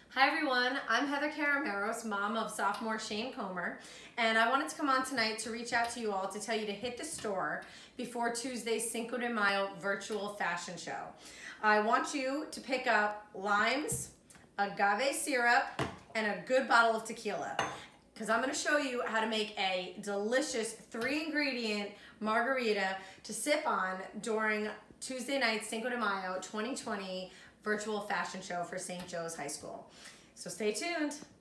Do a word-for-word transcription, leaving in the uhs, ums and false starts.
Hi everyone, I'm Heather Carameros, mom of sophomore Shane Comer, and I wanted to come on tonight to reach out to you all to tell you to hit the store before Tuesday's Cinco de Mayo virtual fashion show. I want you to pick up limes, agave syrup, and a good bottle of tequila, because I'm going to show you how to make a delicious three ingredient margarita to sip on during Tuesday night's Cinco de Mayo twenty twenty virtual fashion show for Saint Joe's High School. So stay tuned.